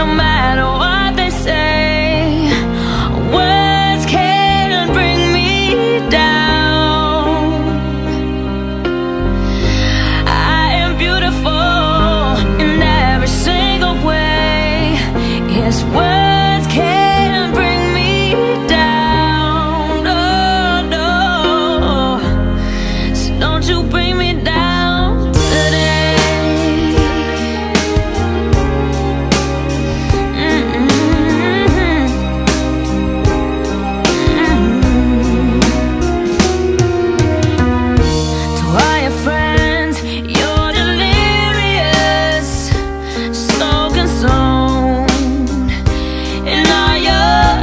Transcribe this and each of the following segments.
no matter what they say. Words can't bring me down. I am beautiful in every single way. Yes, words can't bring me down. Oh no, so don't you bring me down today. To all your friends, you're delirious, so consumed in all your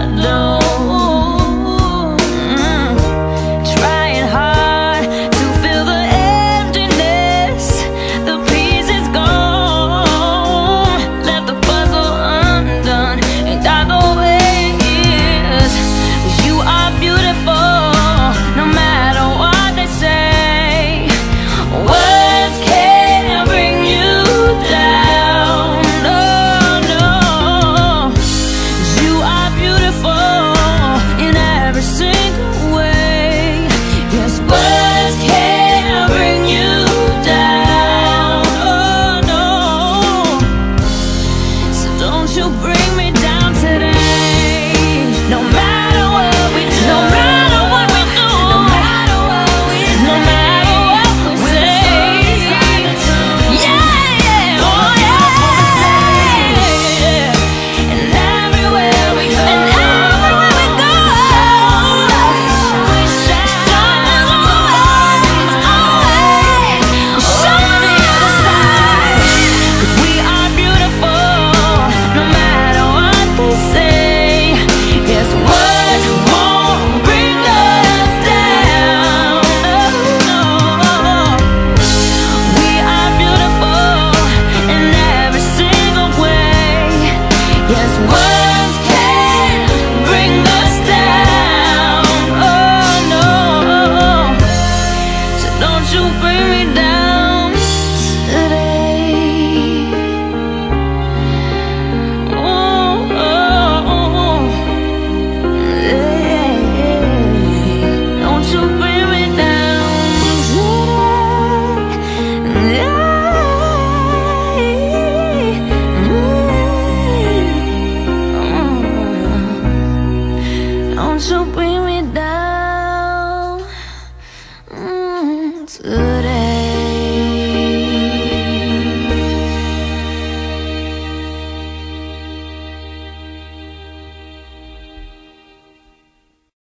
doom. Trying hard to fill the emptiness, the piece is gone. Left the puzzle undone and got the ways. You are beautiful, no matter what they say. Words can't bring you down. No, no. You are beautiful in every single way. Yes, words can't bring you down. Oh no, so don't you bring me down today. No matter what we do, no matter what we do, no matter what we say, no matter what we say. Yeah, yeah, oh yeah. And everywhere we go, and everywhere we go, we shine. Sun is always, always on the other side. 'Cause we are beautiful, no matter what they say. Yes, words won't bring us down. No, we are beautiful in every single way. Yes, words